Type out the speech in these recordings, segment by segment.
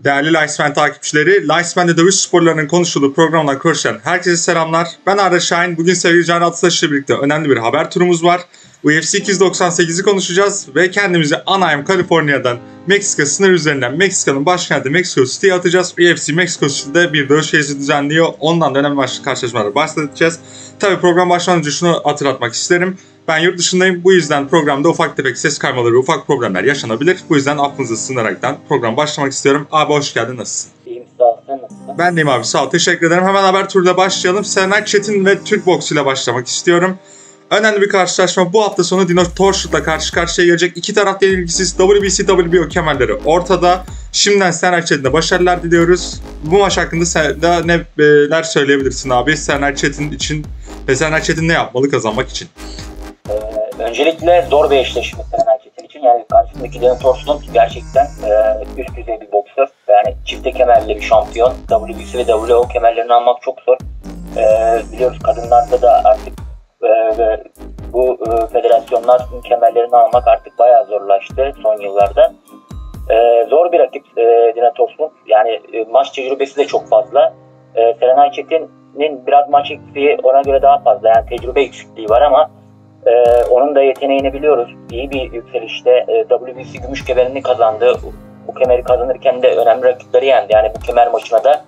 Değerli Lifespan takipçileri, Lifespan'de dövüş sporlarının konuşulduğu programdan konuşan herkese selamlar. Ben Arda Şahin. Bugün sevgili Can Atsaç ile birlikte önemli bir haber turumuz var. UFC 298'i konuşacağız ve kendimizi Anaheim, Kaliforniya'dan Meksika sınır üzerinden Meksika'nın başkenti Mexico City'ye atacağız. UFC Mexico City'de bir dövüş serisi düzenliyor. Ondan da önemli karşılaşmaları bahsedeceğiz. Tabii program başlamadan önce şunu hatırlatmak isterim. Ben yurt dışındayım. Bu yüzden programda ufak tefek ses kaymaları, ufak problemler yaşanabilir. Bu yüzden aklınızı sığınaraktan program başlamak istiyorum. Abi hoş geldin, nasılsın? İyiyim, sağ ol. Sen nasılsın? Ben deyim abi, sağ ol. Teşekkür ederim. Hemen haber turuyla başlayalım. Serenay Çetin ve Türk Boks ile başlamak istiyorum. Önemli bir karşılaşma. Bu hafta sonu Dino Torshult'la karşı karşıya gelecek. İki taraf yenilgisiz, WBC, WBO kemerleri ortada. Şimdiden Serenay Çetin'e başarılar diliyoruz. Bu maç hakkında sen de neler söyleyebilirsin abi? Serenay Çetin için ve Serenay Çetin ne yapmalı kazanmak için? Öncelikle zor bir eşleşme Serenay Çetin için. Yani karşısındaki Dino Torshult gerçekten üst düzey bir boksör. Yani çifte kemerli bir şampiyon. WBC ve WBO kemerlerini almak çok zor. Biliyoruz kadınlarda da artık bu federasyonların kemerlerini almak artık bayağı zorlaştı son yıllarda. Zor bir rakip Dino Torshult. Yani maç tecrübesi de çok fazla. Serenay Çetin'in biraz maç eksikliği ona göre daha fazla. Yani tecrübe eksikliği var ama onun da yeteneğini biliyoruz. İyi bir yükselişte WBC gümüş kemerini kazandı. Bu kemeri kazanırken de önemli rakipleri yendi. Yani bu kemer maçına da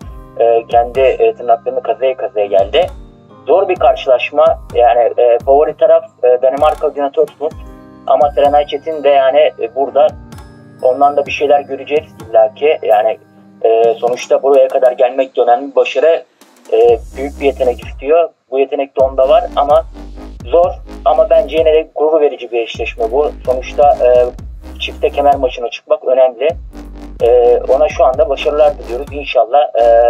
kendi tırnaklarını kazaya geldi. Zor bir karşılaşma. Yani favori taraf Danimarka Dino Torshult. Ama Serenay Çetin de yani burada ondan da bir şeyler göreceğiz illaki. Yani sonuçta buraya kadar gelmek de önemli bir başarı. Büyük bir yetenek istiyor. Bu yetenek de onda var ama zor. Ama bence yine de gurur verici bir eşleşme bu. Sonuçta çifte kemer maçına çıkmak önemli. Ona şu anda başarılar diliyoruz. İnşallah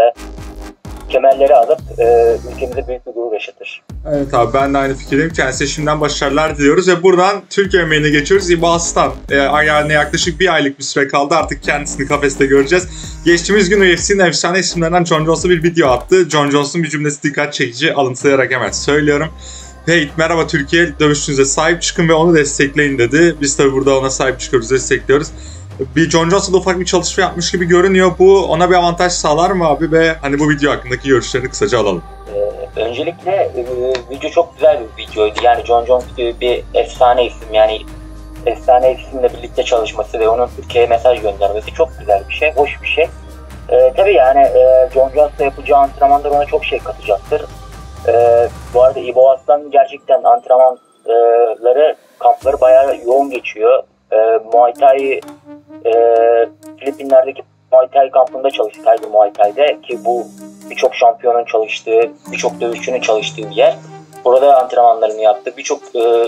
kemerleri alıp ülkemize büyük bir gurur yaşatır. Evet abi, ben de aynı fikirdeyim. Kendisine şimdiden başarılar diliyoruz ve buradan Türkiye yemeğine geçiyoruz. İbo Aslan ayağına yaklaşık bir aylık bir süre kaldı. Artık kendisini kafeste göreceğiz. Geçtiğimiz gün UFC'nin efsane isimlerinden Jon Jones'a bir video attı. Jon Jones'un bir cümlesi dikkat çekici, alıntılayarak hemen söylüyorum. Hey, merhaba Türkiye, dövüşünüze sahip çıkın ve onu destekleyin dedi. Biz tabi burada ona sahip çıkıyoruz, destekliyoruz. Bir Jon Jones'la ufak bir çalışma yapmış gibi görünüyor. Bu ona bir avantaj sağlar mı abi ve hani bu video hakkındaki görüşlerini kısaca alalım. Öncelikle video çok güzel bir videoydu. Yani Jon Jones gibi bir efsane isim, yani efsane isimle birlikte çalışması ve onun Türkiye'ye mesaj göndermesi çok güzel bir şey, hoş bir şey. Tabii yani Jon Jones'la yapacağı antrenmanlar ona çok şey katacaktır. Bu arada İbo Aslan gerçekten antrenmanları, kampları bayağı yoğun geçiyor. Muay Thai Filipinler'deki Muay Thai kampında çalıştı, Tiger Muay Thai'de, ki bu birçok şampiyonun çalıştığı, birçok dövüşçünün çalıştığı bir yer. Burada antrenmanlarını yaptı. Birçok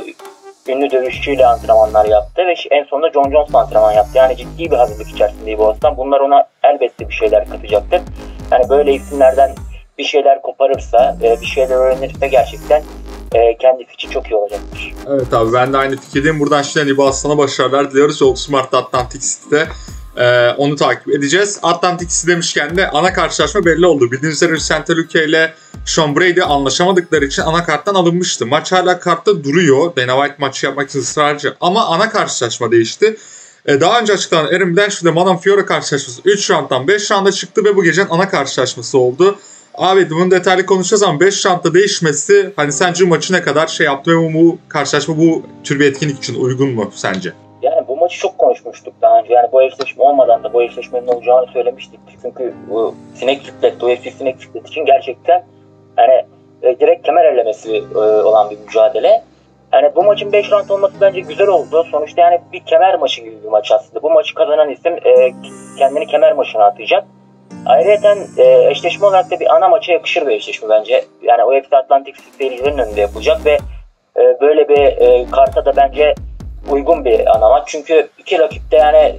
ünlü dövüşçüyle antrenmanlar yaptı ve en sonunda Jon Jones'la antrenman yaptı. Yani ciddi bir hazırlık içerisinde İbo Aslan. Bunlar ona elbette bir şeyler katacaktır. Yani böyle isimlerden bir şeyler koparırsa, bir şeyler öğrenirse gerçekten kendisi için çok iyi olacaktır. Evet abi, ben de aynı fikirdeyim. Buradan şimdi İbo Aslan'a başarılar diliyoruz. 30 Mart'ta Atlantic City'de onu takip edeceğiz. Atlantic City demişken de ana karşılaşma belli oldu. Bildiğiniz üzere Santa Lucia ile Sean Brady anlaşamadıkları için ana karttan alınmıştı. Maç hala kartta duruyor. Dana White maçı yapmak için ısrarcı. Ama ana karşılaşma değişti. Daha önce açıklanan Aaron Blanchfield ile Manon Fiorot karşılaşması 3 rounddan 5 rounda çıktı ve bu gecenin ana karşılaşması oldu. Abi bunu detaylı konuşacağız ama 5 roundda değişmesi hani sence maçı ne kadar şey yaptı ve bu karşılaşma bu tür bir etkinlik için uygun mu sence? Yani bu maçı çok konuşmuştuk daha önce. Yani bu eşleşme olmadan da bu eşleşmenin olacağını söylemiştik. Çünkü bu sinek çiftlet, UFC sinek çiftlet için gerçekten yani direkt kemer ellemesi olan bir mücadele. Yani bu maçın 5 round olması bence güzel oldu. Sonuçta yani bir kemer maçı gibi bir maç aslında. Bu maçı kazanan isim kendini kemer maçına atacak. Ayrıca eşleşme olarak da bir ana maça yakışır bir eşleşme bence. Yani UFC Atlantic seyircilerin önünde yapılacak ve böyle bir karta da bence uygun bir ana maç. Çünkü iki rakip de yani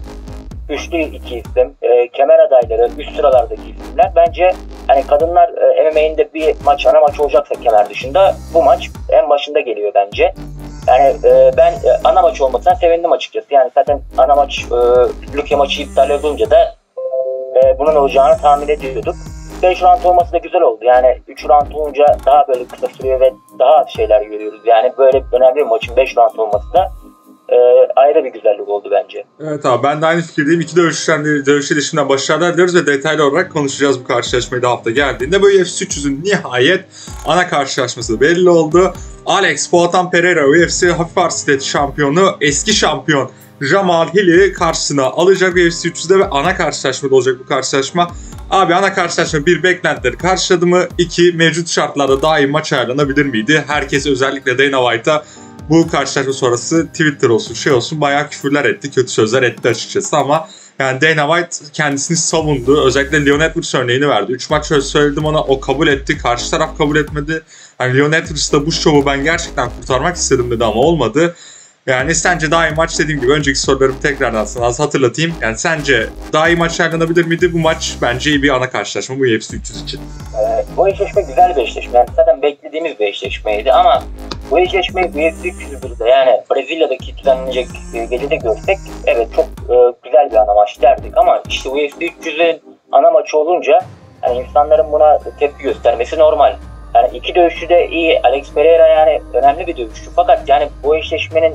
güçlü iki isim, kemer adayları, üst sıralardaki isimler. Bence hani kadınlar MMA'inde bir maç, ana maç olacaksa kemer dışında bu maç en başında geliyor bence. Yani ben ana maç olmasına sevindim açıkçası. Yani zaten ana maç Lucia maçı iptal olunca da bunun olacağını tahmin ediyorduk. 5 round olması da güzel oldu. Yani 3 round olunca daha böyle kısa sürüyor ve daha az şeyler görüyoruz. Yani böyle önemli bir maçın 5 round olması da ayrı bir güzellik oldu bence. Evet abi, ben de aynı fikirdeyim. İki dövüş ilişkinden başarılar diliyoruz ve detaylı olarak konuşacağız bu karşılaşmayı da hafta geldiğinde. Bu UFC 300'ün nihayet ana karşılaşması belli oldu. Alex Poatan Pereira, UFC hafif arsitet şampiyonu, eski şampiyon Jamal Hill'i karşısına alacak UFC 300'de ve ana karşılaşmada olacak bu karşılaşma. Abi ana karşılaşma bir, beklentileri karşıladı mı? İki, mevcut şartlarda daha iyi maç ayarlanabilir miydi? Herkes, özellikle Dana White'a bu karşılaşma sonrası Twitter olsun şey olsun bayağı küfürler etti, kötü sözler etti açıkçası ama yani Dana White kendisini savundu. Özellikle Leon Edwards örneğini verdi. 3 maç şöyle söyledim ona, o kabul etti. Karşı taraf kabul etmedi. Yani Leon Edwards'da bu şovu ben gerçekten kurtarmak istedim dedi ama olmadı. Yani sence daha iyi maç, dediğim gibi önceki sorularımı tekrardan sana az hatırlatayım. Yani sence daha iyi maç ayarlanabilir miydi? Bu maç bence iyi bir ana karşılaşma bu UFC 300 için. Bu eşleşme güzel bir eşleşme. Yani zaten beklediğimiz bir eşleşmeydi ama bu eşleşmeyi UFC 300'de yani Brezilya'daki düzenlenecek gecede görsek evet çok güzel bir ana maç derdik ama işte UFC 300'ün ana maçı olunca yani insanların buna tepki göstermesi normal. Yani iki dövüşçü de iyi. Alex Pereira yani önemli bir dövüşçü fakat yani bu eşleşmenin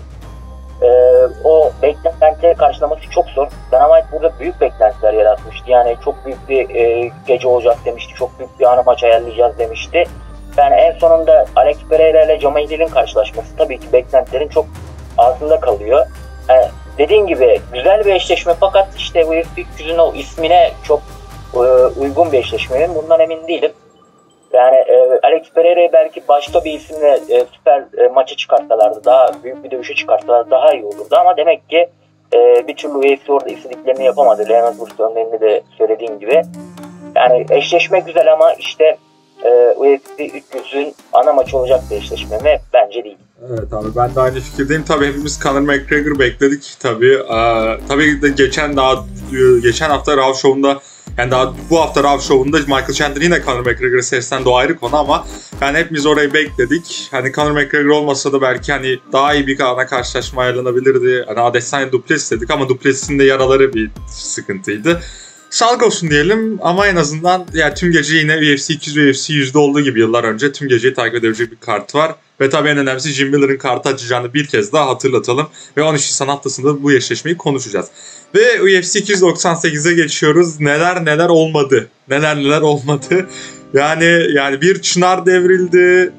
o beklentileri karşılaması çok zor. Dana White burada büyük beklentiler yaratmıştı. Yani çok büyük bir gece olacak demişti. Çok büyük bir ana maç ayarlayacağız demişti. Yani en sonunda Alex Pereira ile Jamal Hill'in karşılaşması tabii ki beklentilerin çok altında kalıyor. Yani dediğin gibi güzel bir eşleşme fakat işte bu UFC 300'ün o ismine çok uygun bir eşleşme. Bundan emin değilim. Yani Alex Pereira'yı belki başka bir isimle süper maça çıkartsalardı, daha büyük bir dövüşe çıkartsalardı daha iyi olurdu ama demek ki bir türlü UFC orada istediklerini yapamadı. Leon Edwards örneğinde de söylediğim gibi. Yani eşleşme güzel ama işte UFC 300'ün ana maçı olacak bir eşleşme mi? Bence değil. Evet abi, ben de aynı fikirdeyim. Tabii hepimiz Conor McGregor bekledik. Tabii de geçen hafta Raw Show'unda, yani daha bu hafta Raw Show'unda Michael Chandler yine Conor McGregor'ı seslendi, o ayrı konu ama yani hepimiz orayı bekledik. Hani Conor McGregor olmasa da belki hani daha iyi bir ana karşılaşma ayarlanabilirdi. Hani Adesanya Duplessis dedik ama Duplessis'in de yaraları bir sıkıntıydı. Sağlık olsun diyelim ama en azından yani tüm gece yine UFC 200 ve UFC 100'de olduğu gibi yıllar önce tüm geceyi takip edebilecek bir kart var. Ve tabii en önemlisi Jim Miller'ın kartı açacağını bir kez daha hatırlatalım. Ve 13 Nisan haftasında bu eşleşmeyi konuşacağız. Ve UFC 298'e geçiyoruz. Neler olmadı. Neler olmadı. Yani bir çınar devrildi.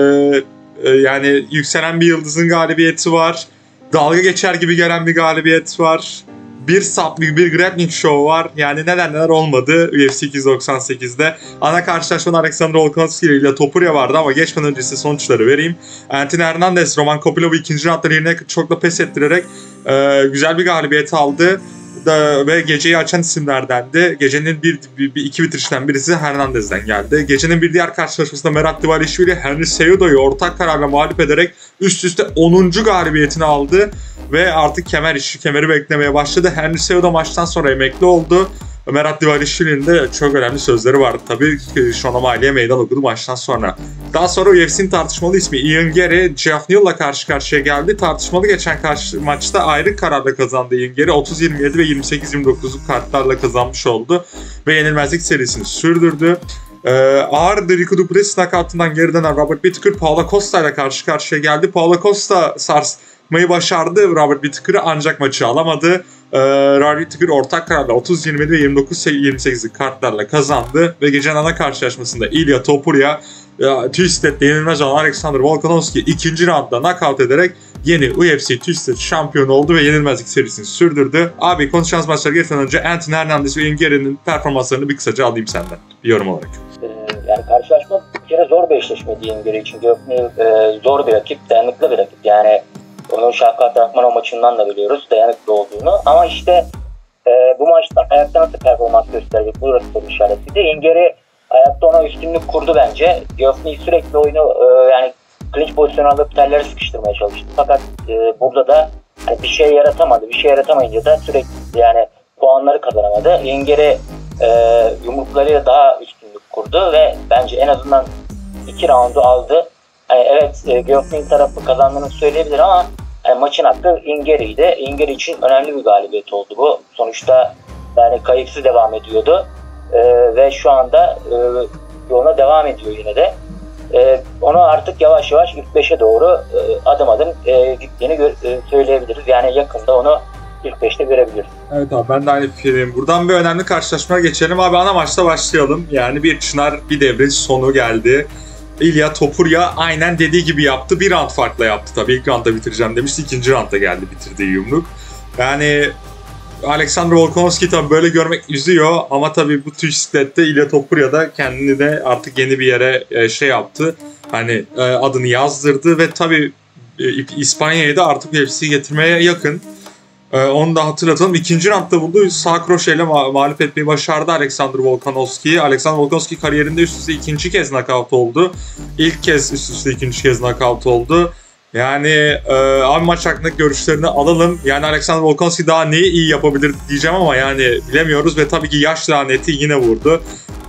Yani yükselen bir yıldızın galibiyeti var. Dalga geçer gibi gelen bir galibiyet var. Bir grappling show var. Yani neler olmadı UFC 298'de. Ana karşılaşmada Alexander Volkanovski ile Topuria vardı ama geçmeden önce size sonuçları vereyim. Anthony Hernandez, Roman Kopilov'u ikinci roundda yerine çok da pes ettirerek güzel bir galibiyet aldı. Ve geceyi açan isimlerdendi. Gecenin iki bitirişten birisi Hernandez'den geldi. Gecenin bir diğer karşılaşmasında Merab Dvalishvili Henry Cejudo'yu ortak kararla mağlup ederek üst üste 10. galibiyetini aldı. Ve artık kemeri beklemeye başladı. Henry Cejudo maçtan sonra emekli oldu. Merab Dvalishvili'nin de çok önemli sözleri vardı. Tabii Sean O'Malley'e meydan okudu maçtan sonra. Daha sonra UFC'nin tartışmalı ismi Ian Gary, Geoff Neal'la karşı karşıya geldi. Tartışmalı geçen maçta ayrı kararla kazandı Ian Gary. 30-27 ve 28-29'luk kartlarla kazanmış oldu. Ve yenilmezlik serisini sürdürdü. Ağır Rico Duplessis knockout'ından geri dönen Robert Whittaker, Paulo Costa ile karşı karşıya geldi. Paulo Costa sarsmayı başardı Robert Whittaker'ı ancak maçı alamadı. Robert Whittaker ortak kararla 30-27 ve 29-28'lik kartlarla kazandı ve gecenin ana karşılaşmasında Ilia Topuria Twisted'de yenilmez olan Alexander Volkanovski ikinci roundda knockout ederek yeni UFC Twisted şampiyonu oldu ve yenilmezlik serisini sürdürdü. Abi konuşacağımız maçlara geçmeden önce Anthony Hernandez ve Ian Gary'nin performanslarını bir kısaca alayım senden bir yorum olarak. Yani karşılaşma bir kere zor bir eşleşme Ian Gary için. Zor bir rakip, dayanıklı bir rakip. Yani onun Şahkat Rahmanov maçından da biliyoruz dayanıklı olduğunu. Ama işte bu maçta ayakta nasıl performans gösterecek burası soru işaretiydi. Ian Gary ayakta ona üstünlük kurdu bence. Geoffrey sürekli oyunu yani clinch pozisyonu alıp telleri sıkıştırmaya çalıştı. Fakat burada da hani bir şey yaratamadı. Bir şey yaratamayınca da sürekli yani puanları kazanamadı. Ian Gary yumruklarıyla daha üstünlük kurdu ve bence en azından 2 roundu aldı. Yani evet Geoffrey'in tarafı kazandığını söyleyebilir ama yani maçın hakkı Ian Gary'ydi. Ian Gary için önemli bir galibiyet oldu bu. Sonuçta yani kayıpsız devam ediyordu ve şu anda yoluna devam ediyor yine de. onu artık yavaş yavaş ilk 5'e doğru adım adım gittiğini söyleyebiliriz. Yani yakında onu ilk 5'te görebiliriz. Evet abi, ben de aynı fikirdeyim. Buradan bir önemli karşılaşmaya geçelim. Abi ana maçta başlayalım. Yani bir Çınar bir devrin sonu geldi. İlya Topuria aynen dediği gibi yaptı. Bir round farkla yaptı tabii. İlk roundda bitireceğim demişti. İkinci roundda geldi bitirdiği yumruk. Yani Alexander Volkanovski tabii böyle görmek üzüyor. Ama tabii bu Twist'te İlya Topuria da kendini de artık yeni bir yere şey yaptı. Hani adını yazdırdı ve tabii İspanya'ya da artık UFC'yi getirmeye yakın. Onu da hatırlatalım. İkinci roundda buldu. Sağ kroşeyle mağlup etmeyi başardı Alexander Volkanovski'yi. Alexander Volkanovski kariyerinde üst üste ikinci kez knockout oldu. İlk kez üst üste ikinci kez knockout oldu. Yani abi maç hakkındaki görüşlerini alalım. Yani Alexander Volkanovski daha neyi iyi yapabilir diyeceğim ama yani bilemiyoruz ve tabii ki yaş laneti yine vurdu.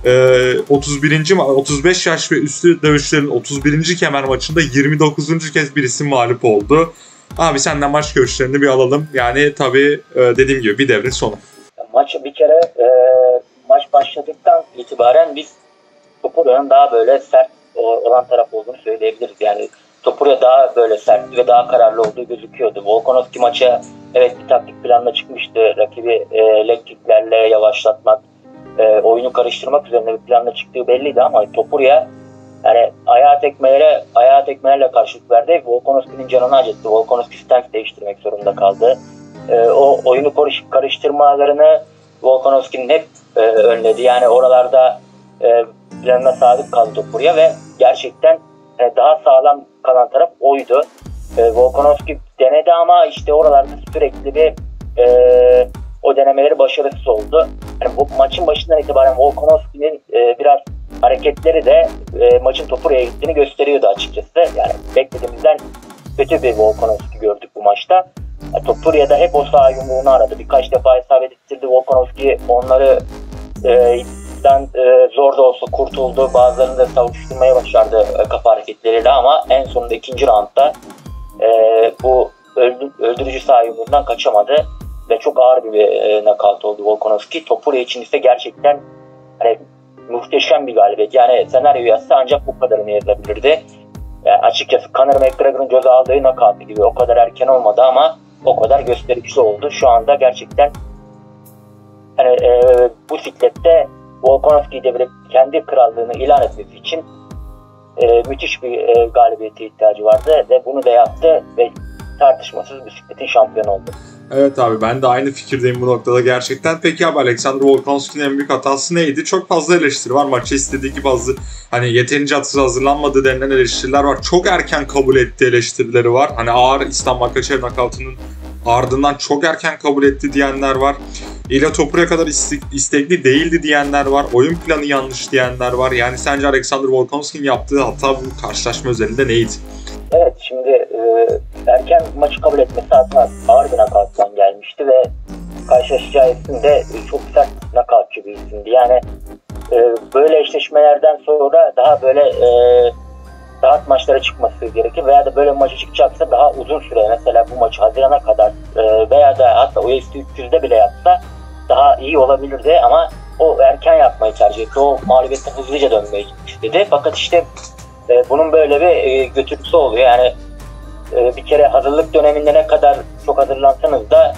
35 yaş ve üstü dövüşlerin 31. kemer maçında 29. kez bir isim mağlup oldu. Abi senden maç görüşlerini bir alalım. Yani tabii dediğim gibi bir devrin sonu. Maçı bir kere maç başladıktan itibaren biz Topuria'nın daha böyle sert olan taraf olduğunu söyleyebiliriz. Yani Topuria daha böyle sert ve daha kararlı olduğu gözüküyordu. Volkanovski maça evet bir taktik planla çıkmıştı. Rakibi leg kicklerle yavaşlatmak, oyunu karıştırmak üzerine bir planla çıktığı belliydi ama Topuria yani ayağa tekmelerle karşılık verdi. Volkanovski'nin canını acıttı. Volkanovski stance değiştirmek zorunda kaldı. O oyunu karıştırmalarını Volkanovski'nin hep önledi. Yani oralarda planına sadık kaldı Topuria ve gerçekten daha sağlam kalan taraf oydu. Volkanovski denedi ama işte oralarda sürekli bir o denemeleri başarısız oldu. Yani bu maçın başından itibaren Volkanovski'nin biraz hareketleri de maçın Topuria'ya gittiğini gösteriyordu açıkçası. Yani beklediğimizden kötü bir Volkanovski gördük bu maçta. Yani Topuria da hep o sağ yumruğunu aradı. Birkaç defa isabet ettirdi Volkanovski. Onları zor da olsa kurtuldu. Bazılarını da savuşturmaya başardı kafa hareketleriyle ama en sonunda ikinci roundda bu öldürücü sağ yumruğundan kaçamadı ve çok ağır bir knockout oldu Volkanovski. Topuria için ise gerçekten hani muhteşem bir galibiyet. Yani senaryo yazsa ancak bu kadarını yazabilirdi. Yani açıkçası Conor McGregor'ın göze aldığı knockout gibi o kadar erken olmadı ama o kadar gösterişli oldu. Şu anda gerçekten hani bu siklette Volkanovski'yi devirip kendi krallığını ilan etmesi için müthiş bir galibiyete ihtiyacı vardı ve bunu da yaptı ve tartışmasız bisikletin şampiyonu oldu. Evet abi, ben de aynı fikirdeyim bu noktada gerçekten. Peki abi, Alexander Volkanovski'nin en büyük hatası neydi? Çok fazla eleştiri var. Maçı istediği gibi hani yeterince hazırlanmadığı denilen eleştiriler var. Çok erken kabul ettiği eleştirileri var. Hani ağır İslam Makhachev knockout'unun ardından çok erken kabul etti diyenler var. İlya Topuria kadar istekli değildi diyenler var. Oyun planı yanlış diyenler var. Yani sence Alexander Volkanovski'nin yaptığı hata bu karşılaşma özelinde neydi? Evet, şimdi erken maçı kabul etmesi aslında ağır bir knockout'tan gelmişti ve karşılaşacağı isim de çok sert knockoutçı bir isimdi. Yani böyle eşleşmelerden sonra daha böyle rahat maçlara çıkması gerekir veya da böyle bir maça çıkacaksa daha uzun süre, mesela bu maçı Haziran'a kadar veya da hatta UFC 300'de bile yapsa daha iyi olabilirdi ama o erken yapmayı tercih etti. O mağlubiyetten hızlıca dönmeyi istedi. Fakat işte bunun böyle bir götürüsü oluyor. Yani bir kere hazırlık döneminde ne kadar çok hazırlansanız da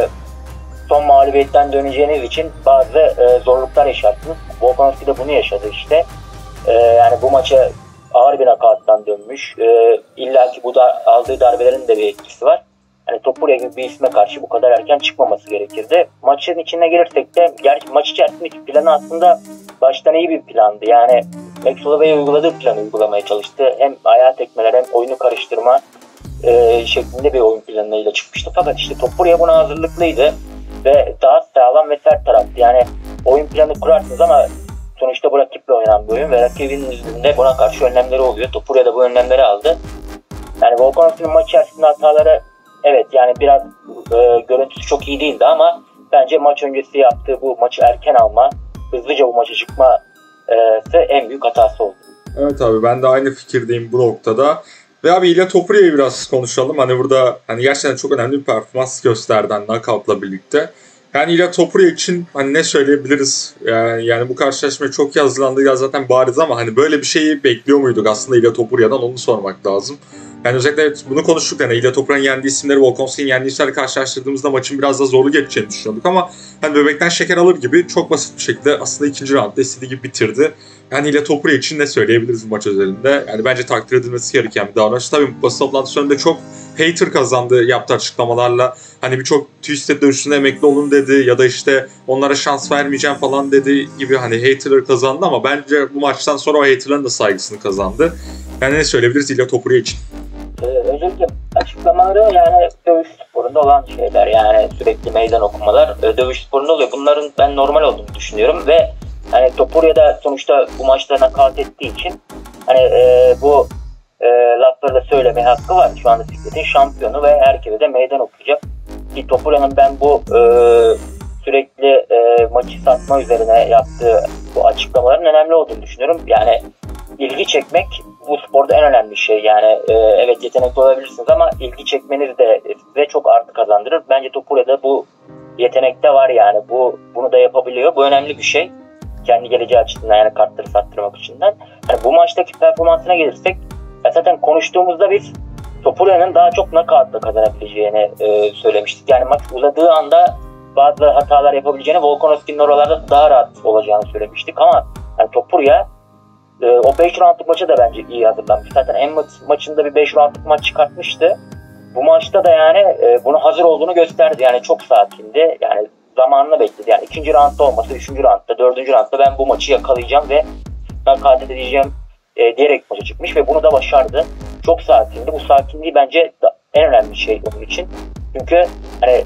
son mağlubiyetten döneceğiniz için bazı zorluklar yaşarsınız. Volkanovski de bunu yaşadı işte. Yani bu maça ağır bir knockout'tan dönmüş. İlla ki bu da aldığı darbelerin de bir etkisi var. Yani Topuria gibi bir isme karşı bu kadar erken çıkmaması gerekirdi. Maçın içine gelirsek de maç içerisindeki planı aslında baştan iyi bir plandı. Yani Max Holloway'e uyguladığı planı uygulamaya çalıştı. Hem ayağa tekmeler hem oyunu karıştırma şeklinde bir oyun planıyla çıkmıştı. Fakat işte Topuria buna hazırlıklıydı ve daha sağlam ve sert taraftı. Yani oyun planı kurarsınız ama sonuçta bu rakiple oynanan bir oyun ve rakibin yüzünde buna karşı önlemleri oluyor. Topuria da bu önlemleri aldı. Yani Volkanovski'nin maç içerisinde hataları, evet yani biraz görüntüsü çok iyi değildi ama bence maç öncesi yaptığı bu maçı erken alma, hızlıca bu maça çıkması en büyük hatası oldu. Evet abi, ben de aynı fikirdeyim bu noktada. Ve abi İlya Topuria'yı biraz konuşalım. Hani burada gerçekten çok önemli bir performans gösterdi knockout'la birlikte. Yani İlya Topuria için hani ne söyleyebiliriz? Yani bu karşılaşmaya çok yazılandı ya zaten bariz ama hani böyle bir şeyi bekliyor muyduk aslında İlya Topuria'dan, onu sormak lazım. Yani özellikle bunu konuştuk, yani İlya Topuria'nın yendiği isimleri Volkanovski'nin yendiği isimlerle karşılaştırdığımızda maçın biraz da zorlu geçeceğini düşünüyorduk ama hani bebekten şeker alır gibi çok basit bir şekilde aslında ikinci roundda istediği gibi bitirdi. Yani İlya Topuria için ne söyleyebiliriz bu maç özelinde? Yani bence takdir edilmesi gereken bir davranış. Tabii basın toplantısı önünde çok hater kazandı yaptığı açıklamalarla. Hani birçok Twisted dövüşünde emekli olun dedi ya da işte onlara şans vermeyeceğim falan dedi gibi hani haterları kazandı ama bence bu maçtan sonra o haterların da saygısını kazandı. Yani ne söyleyebiliriz İlya Topuria için? Özellikle açıklamaları yani dövüş sporunda olan şeyler, yani sürekli meydan okumalar dövüş sporunda oluyor. Bunların ben normal olduğunu düşünüyorum ve hani Topuria da sonuçta bu maçta nakavt ettiği için hani bu lafları da söylemeye hakkı var. Şu anda sikletin şampiyonu ve herkese de meydan okuyacak. Ki Topuria'nın ben bu sürekli maçı satma üzerine yaptığı bu açıklamaların önemli olduğunu düşünüyorum. Yani ilgi çekmek bu sporda en önemli şey. Yani evet, yetenekli olabilirsiniz ama ilgi çekmeniz de size çok artı kazandırır. Bence Topuria'da bu yetenekte var yani. Bunu da yapabiliyor. Bu önemli bir şey. Kendi geleceği açısından, yani kartları sattırmak açısından. Yani bu maçtaki performansına gelirsek, zaten konuştuğumuzda biz Topuria'nın daha çok knockout'la kazanabileceğini söylemiştik. Yani maç uzadığı anda bazı hatalar yapabileceğini, Volkanovski'nin oralarda daha rahat olacağını söylemiştik ama yani Topuria o 5 roundluk maça da bence iyi hazırlanmış. Zaten en maçında bir 5 roundluk maç çıkartmıştı. Bu maçta da yani bunu hazır olduğunu gösterdi. Yani çok sakindi. Yani zamanını bekledi. Yani 2. roundda olmasa 3. roundda, 4. roundda ben bu maçı yakalayacağım ve knockout edeceğim diyerek maça çıkmış ve bunu da başardı. Çok sakindi. Bu sakinliği bence en önemli şey onun için. Çünkü hani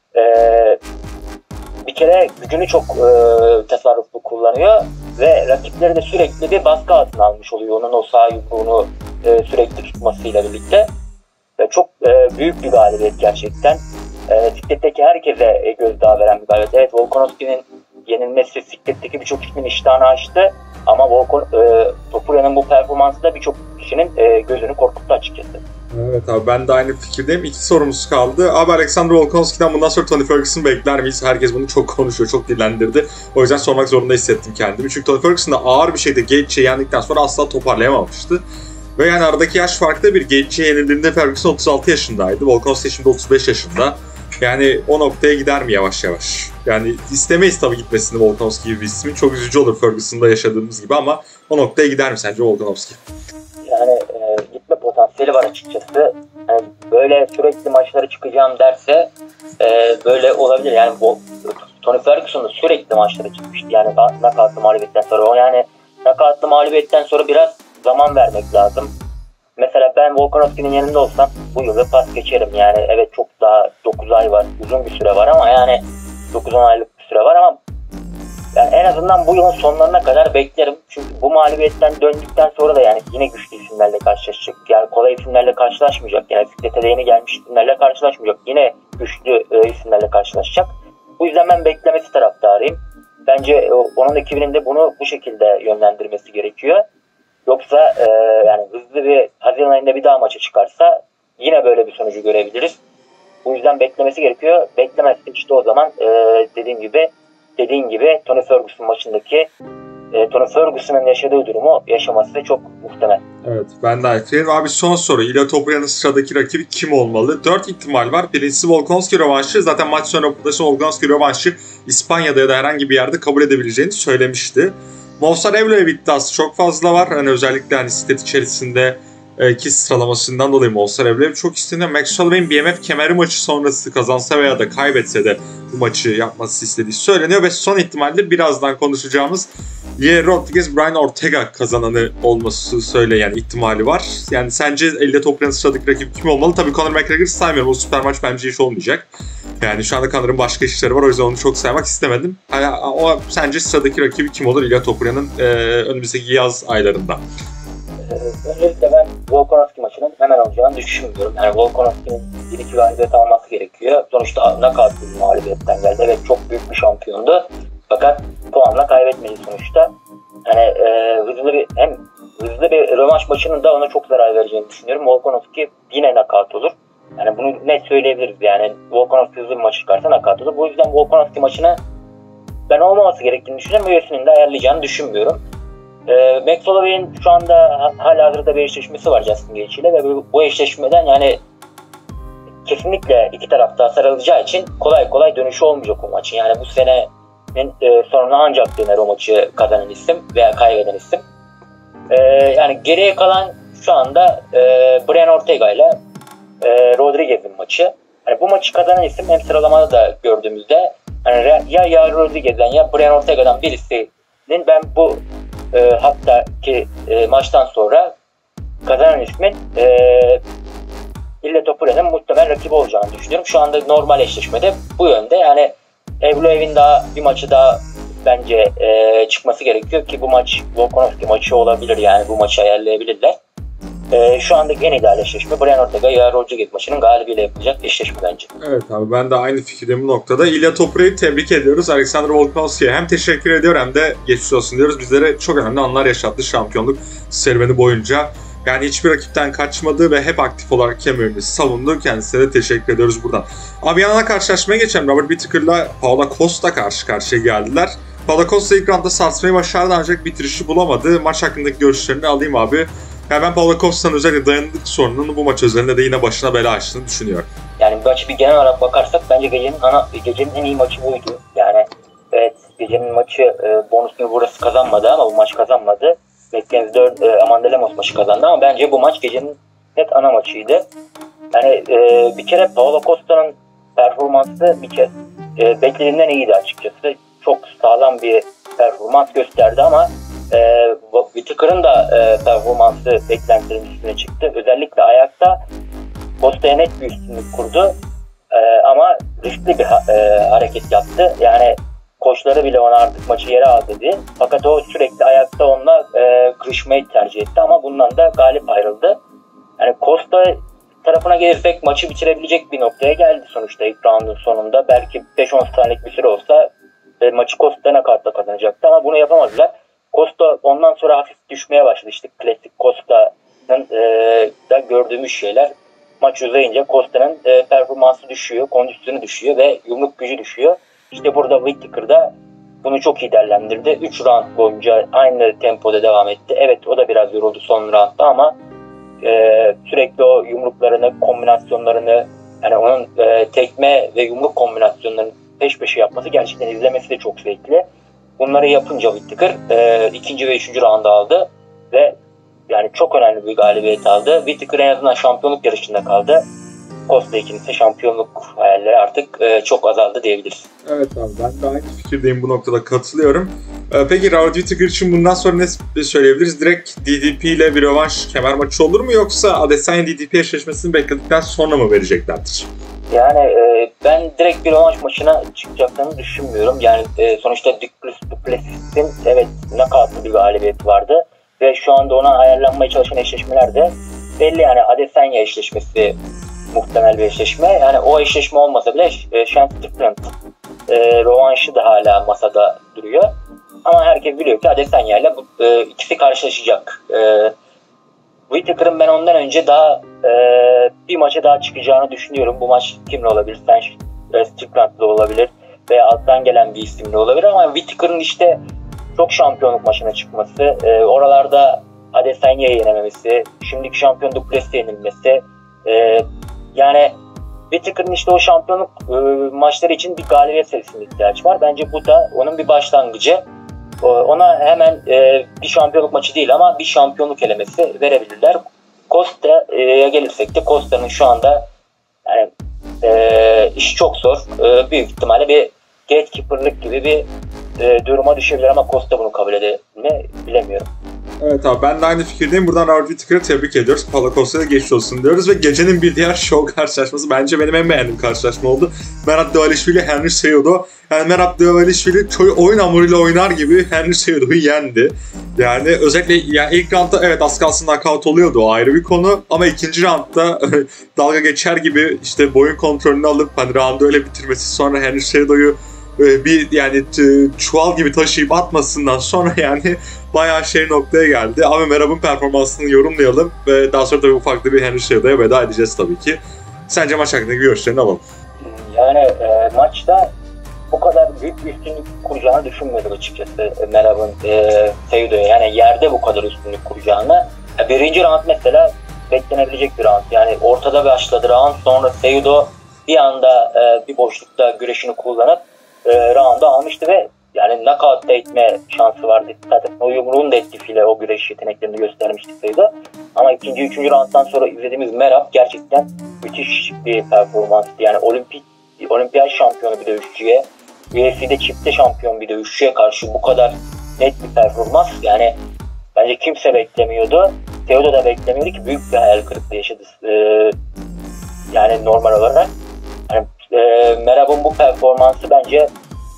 bir kere gücünü çok tasarruflu kullanıyor ve rakipleri de sürekli bir baskı altına almış oluyor onun o sağ yumruğunu sürekli tutmasıyla birlikte. Ve çok büyük bir galibiyet gerçekten. Sikletteki herkese gözdağı veren bir galibiyet. Evet, Volkanovski'nin yenilmesi Sikletteki birçok ismin iştahını açtı ama Topuria'nın bu performansı da birçok kişinin gözünü korkuttu açıkçası. Evet abi, ben de aynı fikirdeyim. 2 sorumuz kaldı. Abi Alexander Volkanovski'den bundan sonra Tony Ferguson bekler miyiz? Herkes bunu çok konuşuyor, çok dillendirdi. O yüzden sormak zorunda hissettim kendimi. Çünkü Tony Ferguson da ağır bir şekilde Gaethje'yi yendikten sonra asla toparlayamamıştı. Ve yani aradaki yaş farkı da bir. Gaethje'ye yenildiğinde Ferguson 36 yaşındaydı. Volkanovski şimdi 35 yaşında. Yani o noktaya gider mi yavaş yavaş? Yani istemeyiz tabii gitmesini Volkanovski gibi bir ismin. Çok üzücü olur Ferguson'da yaşadığımız gibi ama o noktaya gider mi sence Volkanovski? Yani gitme potansiyeli var açıkçası. Yani böyle sürekli maçlara çıkacağım derse böyle olabilir. Yani Tony Ferguson da sürekli maçlara çıkmıştı. Yani knockout'lı mağlubiyetten sonra. O yani knockout'lı mağlubiyetten sonra biraz zaman vermek lazım. Mesela ben Volkanovski'nin yanında olsam bu yılı pas geçerim. Yani evet, çok daha 9 ay var. Uzun bir süre var ama yani 9-10 aylık bir süre var ama yani en azından bu yılın sonlarına kadar beklerim. Çünkü bu mağlubiyetten döndükten sonra da yani yine güçlü isimlerle karşılaşacak. Yani kolay isimlerle karşılaşmayacak. Yani Siklet'e yeni gelmiş isimlerle karşılaşmayacak. Yine güçlü isimlerle karşılaşacak. Bu yüzden ben beklemesi taraftarıyım. Bence onun ekibinin de bunu bu şekilde yönlendirmesi gerekiyor. Yoksa yani hızlı bir Haziran ayında bir daha maça çıkarsa yine böyle bir sonucu görebiliriz. Bu yüzden beklemesi gerekiyor. Beklemezse işte o zaman dediğin gibi Tony Ferguson maçındaki Tony Ferguson'ın yaşadığı durumu yaşaması da çok muhtemel. Evet, ben de aynı. Abi son soru. İlya Topuria'nın sıradaki rakibi kim olmalı? 4 ihtimal var. Birincisi Volkanovski rövanşı. Zaten maç sonra Volkanovski rövanşı İspanya'da ya da herhangi bir yerde kabul edebileceğini söylemişti. Movsar Evloev iddiası çok fazla var. Yani özellikle hani site içerisinde ki sıralamasından dolayı Movsar Evloev çok isteniyor. Max Holloway'in BMF kemeri maçı sonrası kazansa veya da kaybetse de bu maçı yapması istediği söyleniyor. Ve son ihtimalle birazdan konuşacağımız Yair Rodriguez, Brian Ortega kazananı olması söyleyen ihtimali var. Yani sence İlya Topuria'nın sıradaki rakibi kim olmalı? Tabii Conor McGregor'ı saymıyorum. O süper maç bence hiç olmayacak. Yani şu anda Conor'ın başka işleri var. O yüzden onu çok saymak istemedim. O sence sıradaki rakibi kim olur İlya Topuria'nın önümüzdeki yaz aylarında? Öncelikle ben Volkanovski maçının hemen olacağını düşünmüyorum. Yani Volkanovski'nin 1-2 galibiyet alması gerekiyor. Sonuçta knockout'lı bir mağlubiyetten geldi. Evet, çok büyük bir şampiyondu. Fakat puanla kaybetmedi sonuçta. Yani hızlı bir rövanş maçının da ona çok zarar vereceğini düşünüyorum. Volkanovski yine knockout olur. Yani bunu net söyleyebiliriz. Yani Volkanovski hızlı bir maç çıkarsa Nakato'da. Bu yüzden Volkanovski maçına ben olmaması gerektiğini düşünüyorum. UFC'nin de ayarlayacağını düşünmüyorum. Max Holloway'in şu anda halihazırda bir eşleşmesi var Justin Gaethje ile ve bu eşleşmeden yani kesinlikle iki tarafta sarılacağı için kolay kolay dönüşü olmayacak o maçın. Yani bu senenin sonuna ancak döner o maçı kazanan isim veya kaybeden isim. Yani geriye kalan şu anda Brian Ortega ile Rodriguez'in maçı. Yani bu maçı kazanan isim hem sıralamada da gördüğümüzde yani ya Rodriguez'den ya Brian Ortega'dan birisinin ben bu haftaki maçtan sonra kazanan ismin Ilia Topuria'nın muhtemel rakibi olacağını düşünüyorum. Şu anda normal eşleşmede bu yönde. Yani Evloev'in daha bir maçı daha bence çıkması gerekiyor ki bu maç Volkanovski maçı olabilir, yani bu maçı ayarlayabilirler. Şu andaki en ideal eşleşme Brian Ortega ya Rodriguez maçının galibiyle yapılacak eşleşme bence. Evet abi, ben de aynı fikirdeyim bu noktada. Ilia Topuria'yı tebrik ediyoruz. Alexander Volkanovski'ye hem teşekkür ediyor hem de geçmiş olsun diyoruz. Bizlere çok önemli anlar yaşattı şampiyonluk serüveni boyunca. Yani hiçbir rakipten kaçmadı ve hep aktif olarak kemerini savundu. Kendisine de teşekkür ediyoruz buradan. Abi yanına karşılaşmaya geçelim. Robert Whittaker'la Paulo Costa karşı karşıya geldiler. Paulo Costa ilk roundda sarsmayı başardı ancak bitirişi bulamadı. Maç hakkındaki görüşlerini alayım abi. Yani ben Paulo Costa'nın özellikle dayanıklık sorununun bu maç özelinde de yine başına bela açtığını düşünüyorum. Yani maçı bir genel olarak bakarsak bence gecenin en iyi maçı buydu. Yani evet, gecenin maçı bonusunu burası kazanmadı ama bu maç kazanmadı. Mackenzie Amanda Lemos maçı kazandı ama bence bu maç gecenin net ana maçıydı. Yani bir kere Paulo Costa'nın performansı bir kez beklediğimden iyiydi açıkçası. Çok sağlam bir performans gösterdi ama Whittaker'ın da performansı beklentilerin üstüne çıktı. Özellikle ayakta Costa'ya net bir üstünlük kurdu ama riskli bir hareket yaptı. Yani koçları bile ona artık maçı yere al dedi. Fakat o sürekli ayakta onunla kırışmayı tercih etti ama bundan da galip ayrıldı. Yani Costa tarafına gelirsek maçı bitirebilecek bir noktaya geldi sonuçta ilk roundun sonunda. Belki 5-10 saniyelik bir süre olsa maçı Costa nakavtla kazanacaktı ama bunu yapamadılar. Costa ondan sonra hafif düşmeye başladı. İşte klasik Costa'nın da gördüğümüz şeyler. Maç uzayınca Costa'nın performansı düşüyor, kondisyonu düşüyor ve yumruk gücü düşüyor. İşte burada Whittaker da bunu çok iyi değerlendirdi. 3 round boyunca aynı tempoda devam etti. Evet, o da biraz yoruldu son roundda ama sürekli o yumruklarını, kombinasyonlarını, yani onun tekme ve yumruk kombinasyonlarını peş peşe yapması, gerçekten izlemesi de çok zevkli. Bunları yapınca Whittaker 2. ve 3. round'u aldı ve yani çok önemli bir galibiyet aldı. Whittaker en azından şampiyonluk yarışında kaldı. Costa ikincisi şampiyonluk hayalleri artık çok azaldı diyebiliriz. Evet abi, ben de aynı fikirdeyim, bu noktada katılıyorum. Peki Robert Whittaker için bundan sonra ne söyleyebiliriz? Direkt DDP ile bir rövanş kemer maçı olur mu, yoksa Adesanya DDP eşleşmesini bekledikten sonra mı vereceklerdir? Yani ben direkt bir rövanş maçına çıkacaklarını düşünmüyorum. Yani sonuçta Duplessis'in evet knockout'lı bir galibiyeti vardı ve şu anda ona ayarlanmaya çalışan eşleşmeler de belli. Yani Adesanya eşleşmesi muhtemel bir eşleşme. Yani o eşleşme olmasa bile Sean Strickland rövanşı da hala masada duruyor. Ama herkes biliyor ki Adesanya ile ikisi karşılaşacak. Whittaker'ın ben ondan önce daha bir maça daha çıkacağını düşünüyorum. Bu maç kimle olabilir? Strickland'la olabilir veya alttan gelen bir isimle olabilir ama Whittaker'ın işte çok şampiyonluk maçına çıkması, oralarda Adesanya'yı yenememesi, şimdiki şampiyon Duplessis'e yenilmesi, yani Whittaker'ın işte o şampiyonluk maçları için bir galibiyet serisine ihtiyaç var. Bence bu da onun bir başlangıcı. Ona hemen bir şampiyonluk maçı değil ama bir şampiyonluk elemesi verebilirler. Costa'ya gelirsek de Costa'nın şu anda yani işi çok zor. Büyük ihtimalle bir gatekeeper'lık gibi bir duruma düşebilir ama Costa bunu kabul eder mi bilemiyorum. Evet abi, ben de aynı fikirdeyim. Buradan Robert Whittaker'ı tebrik ediyoruz. Paulo Costa'ya geçmiş olsun diyoruz ve gecenin bir diğer show karşılaşması bence benim en beğendiğim karşılaşma oldu. Merab Dvalishvili, Henry Cejudo. Yani Merab Dvalishvili oyun hamuruyla oynar gibi Henry Cejudo'yu yendi. Yani özellikle yani ilk roundda evet az kalsın knockout oluyordu, o ayrı bir konu. Ama ikinci roundda dalga geçer gibi işte boyun kontrolünü alıp hani roundu öyle bitirmesi, sonra Henry Cejudo'yu bir yani çuval gibi taşıyıp atmasından sonra yani bayağı noktaya geldi. Ama Merab'ın performansını yorumlayalım ve daha sonra tabii ufak bir Henry Cejudo'ya veda edeceğiz tabii ki. Sence maç hakkındaki görüşlerini alalım. Yani maçta bu kadar büyük bir üstünlük kuracağını düşünmüyordum açıkçası Merab'ın Feudo'ya. Yani yerde bu kadar üstünlük kuracağını. Birinci round mesela beklenebilecek bir round. Yani ortada başladı round, sonra Feudo bir anda bir boşlukta güreşini kullanıp round'u almıştı ve yani knockout da etme şansı vardı. Zaten o yumruğun da etkisiyle o güreş yeteneklerini göstermişti Feudo. Ama ikinci, üçüncü round'dan sonra izlediğimiz Merab gerçekten müthiş bir performanstı. Yani olimpiyat şampiyonu bir dövüşçüye, UFC'de çifte şampiyon bir dövüşçüye karşı bu kadar net bir performans, yani bence kimse beklemiyordu. Feudo da beklemiyordu ki, büyük bir hayal kırıklığı yaşadı. Yani normal olarak. Yani, Merab'ın bu performansı bence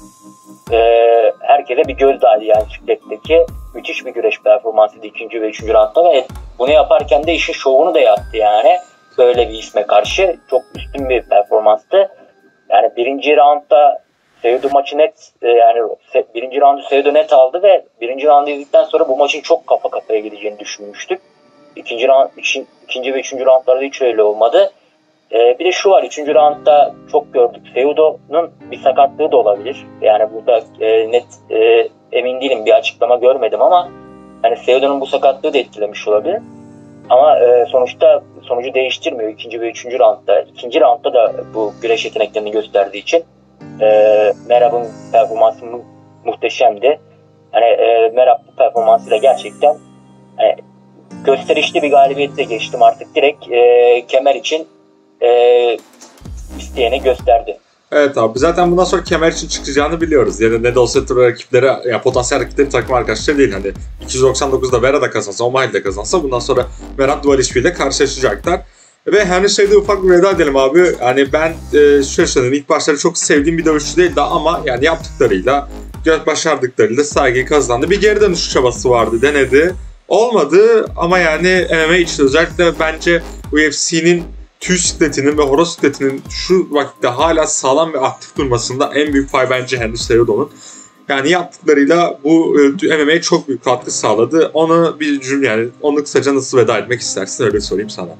herkese bir gözdağıydı yani Sütlek'teki. Müthiş bir güreş performansıydı ikinci ve üçüncü roundda ve bunu yaparken de işin şovunu da yaptı yani. Böyle bir isme karşı çok üstün bir performanstı. Yani birinci roundda Feudo maçı net, yani birinci roundu Feudo net aldı ve birinci roundu izledikten sonra bu maçın çok kafa kafaya gideceğini düşünmüştük. İkinci ve üçüncü roundlarda hiç öyle olmadı. Bir de şu var, üçüncü roundda çok gördük. Feudo'nun bir sakatlığı da olabilir. Yani burada net emin değilim, bir açıklama görmedim ama yani Feudo'nun bu sakatlığı da etkilemiş olabilir. Ama sonuçta sonucu değiştirmiyor ikinci ve üçüncü roundda. İkinci roundda da bu güreş yeteneklerini gösterdiği için Merab'ın performansı muhteşemdi. Yani Merab bu performansıyla gerçekten gösterişli bir galibiyetle geçtim artık. Direkt kemer için isteyeni gösterdi. Evet abi, zaten bundan sonra kemer için çıkacağını biliyoruz. Yani ne de olsa rakipleri, yani potansiyel rakipleri takım arkadaşları değil. Hani 299'da Vera da kazansa, O'Malley de kazansa bundan sonra Merab Dvalishvili ile karşılaşacaklar. Ve her şeyde ufak bir veda edelim abi. Yani ben şöyle söyleyeyim, ilk başları çok sevdiğim bir dövüşçü değildi ama yani yaptıklarıyla, başardıklarıyla saygıyı kazandı. Bir geri dönüş çabası vardı, denedi. Olmadı ama yani MMA için özellikle bence UFC'nin tüy sikletinin ve horoz sikletinin şu vakitte hala sağlam ve aktif durmasında en büyük pay bence Henry Cejudo'nun. Yani yaptıklarıyla bu MMA'ye çok büyük katkı sağladı. Onu kısaca nasıl veda etmek istersin, öyle sorayım sana.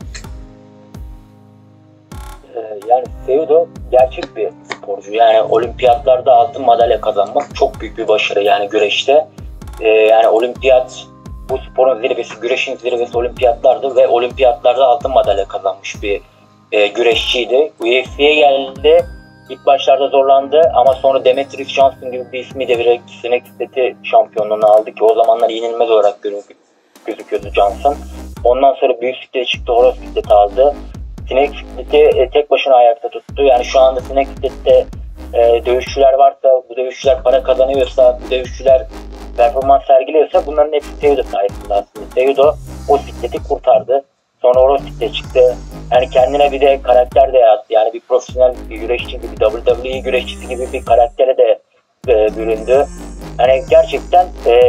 Yani Cejudo gerçek bir sporcu. Yani olimpiyatlarda altın madalya kazanmak çok büyük bir başarı yani güreşte. Yani olimpiyat, bu sporun zirvesi, güreşin zirvesi olimpiyatlardı ve olimpiyatlarda altın madalya kazanmış bir güreşçiydi. UFC'ye geldi. İlk başlarda zorlandı ama sonra Demetrius Johnson gibi bir ismi devirerek sinek sikleti şampiyonluğunu aldı ki o zamanlar yenilmez olarak gözüküyordu Johnson. Ondan sonra büyük siklete çıktı, horoz sikleti aldı. Sinek sikleti tek başına ayakta tuttu. Yani şu anda sinek siklette dövüşçüler varsa, bu dövüşçüler para kazanıyorsa, bu dövüşçüler performans sergiliyorsa bunların hepsi Feudo sayesinde aslında. Feudo o sikleti kurtardı. Sonra horoz siklete çıktı. Yani kendine bir de karakter de yarattı. Yani bir profesyonel bir güreşçi gibi, WWE güreşçisi gibi bir karaktere de büründü. Yani gerçekten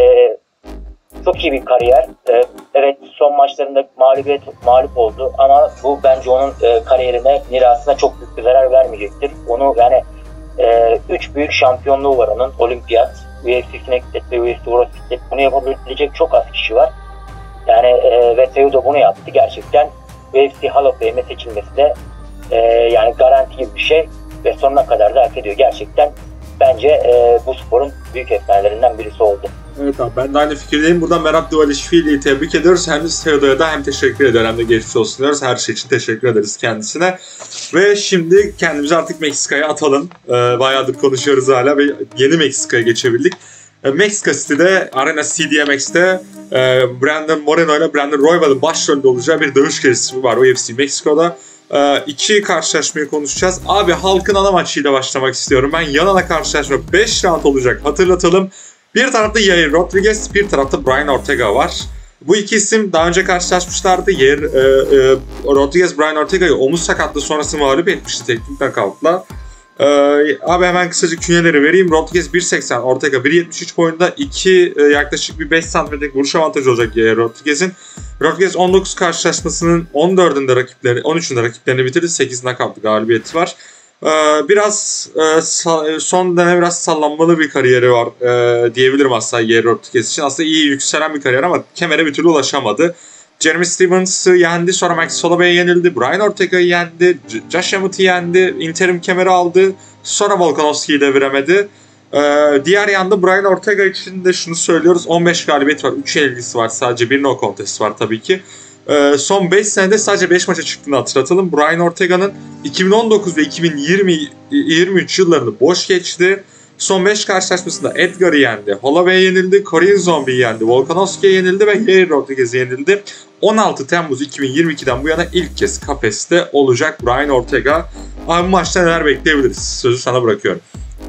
çok iyi bir kariyer. Evet, son maçlarında mağlup oldu ama bu bence onun kariyerine, mirasına çok büyük bir zarar vermeyecektir. Onu yani 3 büyük şampiyonluğu var onun. Olimpiyat, UFC sinek sikleti ve UFC horoz sikleti. Bunu yapabilecek çok az kişi var. Yani ve Feudo bunu yaptı. Gerçekten UFC Hall of Fame'e seçilmesi de yani garanti gibi bir şey ve sonuna kadar da hak ediyor. Gerçekten bence bu sporun büyük efsanelerinden birisi oldu. Evet abi, ben de aynı fikirdeyim. Buradan Merab Dvalishvili'yi tebrik ediyoruz. Hem Feudo'ya da hem teşekkür ediyoruz, hem de geçmiş olsun diyoruz. Her şey için teşekkür ederiz kendisine. Ve şimdi kendimizi artık Meksika'ya atalım. Bayağıdır konuşuyoruz hala ve yeni Meksika'ya geçebildik. Meksika City'de, Arena CDMX'te Brandon Moreno ile Brandon Royval'ın başrolünde olacağı bir dövüş gezisi var UFC Meksiko'da. İki karşılaşmayı konuşacağız. Abi, halkın ana maçıyla başlamak istiyorum. Ben yanına karşılaşma 5 round olacak, hatırlatalım. Bir tarafta Yair Rodriguez, bir tarafta Brian Ortega var. Bu iki isim daha önce karşılaşmışlardı. Rodriguez Brian Ortega'yı omuz sakatlığı sonrası mağlup etmişti teknik knockout'la. Abi hemen kısaca künyeleri vereyim. Rodriguez 1.80, Ortega 1.73 boyunda. Yaklaşık bir 5 cm'lik vuruş avantajı olacak Rodriguez'in. Rodriguez 19 karşılaşmasının 13'ünde rakiplerini bitirdi. 8 knockout'lı galibiyeti var. Son dönem biraz sallanmalı bir kariyeri var diyebilirim aslında Yair Rodriguez için. Aslında iyi yükselen bir kariyer ama kemere bir türlü ulaşamadı. Jeremy Stevens'ı yendi. Sonra Max Holloway'e yenildi. Brian Ortega'yı yendi. Josh Emmett'i yendi. Interim kemeri aldı. Sonra Volkanovski'yi deviremedi. Diğer yanda Brian Ortega için de şunu söylüyoruz. 15 galibiyet var. 3 yenilgisi var. Sadece bir no contest var tabii ki. Son 5 senede sadece 5 maça çıktığını hatırlatalım. Brian Ortega'nın 2019 ve 2023 yıllarını boş geçti. Son 5 karşılaşmasında Edgar'ı yendi, Holloway'e yenildi, Korean Zombie'yi yendi, Volkanovski'ye yenildi ve Yair Rodriguez'e yenildi. 16 Temmuz 2022'den bu yana ilk kez kafeste olacak Brian Ortega. Abi maçta neler bekleyebiliriz? Sözü sana bırakıyorum.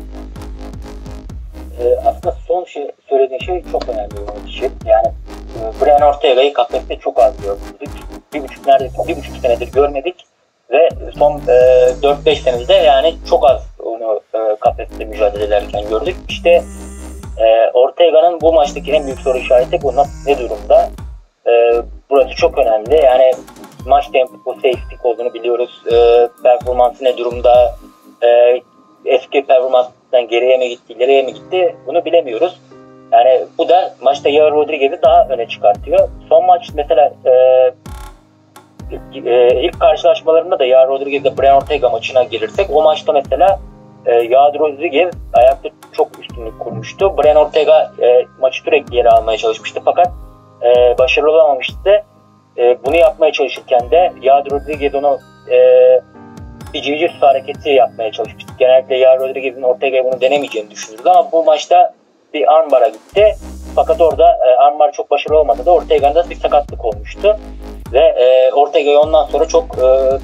Aslında son söylediğin şey çok önemli onun için. Yani Brian Ortega'yı kafeste çok az gördük. Bir buçuk senedir görmedik. Ve son 4-5 senede yani çok az onu kafeste mücadele ederken gördük. İşte Ortega'nın bu maçtaki en büyük soru işareti bu ne durumda? Burası çok önemli. Yani maç tempo safety olduğunu biliyoruz. Performansı ne durumda? Eski performansından geriye mi gitti, ileriye mi gitti? Bunu bilemiyoruz. Yani bu da maçta Yair Rodriguez'i daha öne çıkartıyor. Son maç mesela ilk karşılaşmalarında da Yair Rodriguez'le Brian Ortega maçına gelirsek o maçta mesela Yair Rodriguez ayakta çok üstünlük kurmuştu. Brian Ortega maçı sürekli yere almaya çalışmıştı fakat başarılı olamamıştı. Bunu yapmaya çalışırken de Yair Rodriguez onu bir jiu-jitsu hareketi yapmaya çalışmıştı. Genellikle Yair Rodriguez'in Ortega'ya bunu denemeyeceğini düşünürdü ama bu maçta bir armbar'a gitti. Fakat orada armbar çok başarılı olmadı da Ortega'nın da bir sakatlık olmuştu. Ve Ortega'yı ondan sonra çok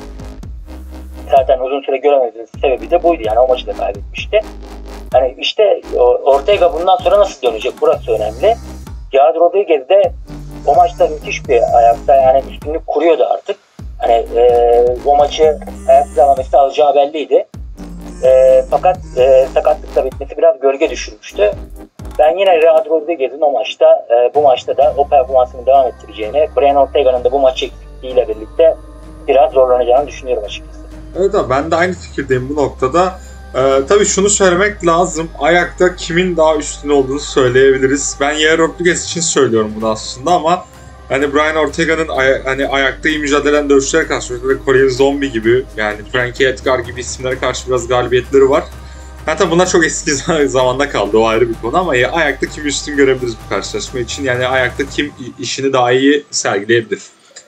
zaten uzun süre göremediğiniz sebebi de buydu. Yani o maçı da kaybetmişti. Yani işte Ortega bundan sonra nasıl dönecek? Burası önemli. Yair Rodriguez de o maçta müthiş bir ayakta yani üstünlük kuruyordu artık. Hani o maçı ayakta alaması alacağı belliydi. Fakat sakatlıkla bitmesi biraz gölge düşürmüştü. Ben yine Yair Rodriguez'in o maçta, bu maçta da o performansını devam ettireceğini, Brian Ortega'nın da bu maçı eksikliğiyle birlikte biraz zorlanacağını düşünüyorum açıkçası. Evet abi, ben de aynı fikirdeyim bu noktada. Tabii şunu söylemek lazım. Ayakta kimin daha üstün olduğunu söyleyebiliriz. Ben Yair Rodriguez için söylüyorum bunu aslında ama hani Brian Ortega'nın hani ayakta iyi mücadele eden dövüşçülere karşı ve Korean Zombie gibi yani Frankie Edgar gibi isimlere karşı biraz galibiyetleri var. Hatta bunlar çok eski zamanda kaldı, o ayrı bir konu ama ayakta kim üstün görebiliriz bu karşılaşma için? Yani ayakta kim işini daha iyi sergileyebilir?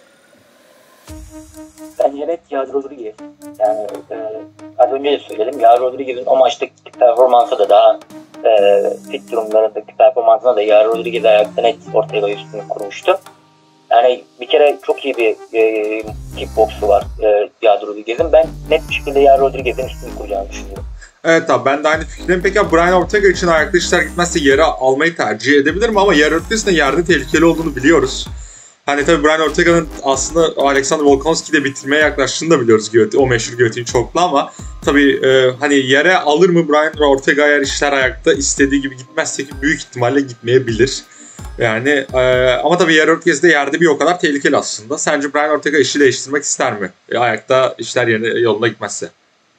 Bence net Yair Rodriguez. Yani az önce de söyledim, Yair Rodriguez'in o maçtaki performansı da daha fit durumlarındaki performansına da Yair Rodriguez ayakta net Ortega'yı üstünü kurmuştu. Yani bir kere çok iyi bir kickboksu var Yair Rodriguez'in. Ben net bir şekilde Yair Rodriguez'in üstünü kuracağını düşünüyorum. Evet abi, ben de aynı fikirdeyim. Peki Brian Ortega için ayakta işler gitmezse yere almayı tercih edebilir mi? Ama Yair Rodriguez'in de yerde tehlikeli olduğunu biliyoruz. Hani tabii Brian Ortega'nın aslında Alexander Volkanovski'de bitirmeye yaklaştığını da biliyoruz, o meşhur giyotin çoklu ama tabii hani yere alır mı Brian Ortega eğer işler ayakta istediği gibi gitmezse ki büyük ihtimalle gitmeyebilir. Yani ama tabii Yair Rodriguez de yerde bir o kadar tehlikeli aslında. Sence Brian Ortega işi değiştirmek ister mi? Ayakta işler yoluna gitmezse.